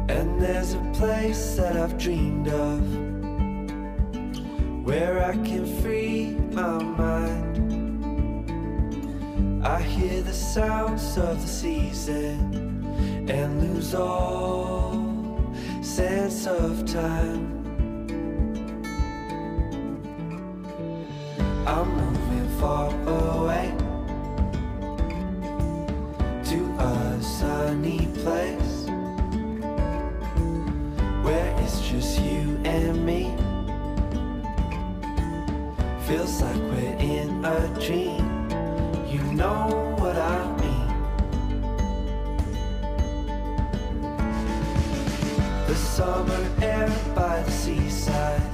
And there's a place that I've dreamed of, where I can free my mind. I hear the sounds of the season and lose all sense of time. I'm moving far away to a sunny place where it's just you and me. Feels like we're in a dream. You know what I mean. The summer air by the seaside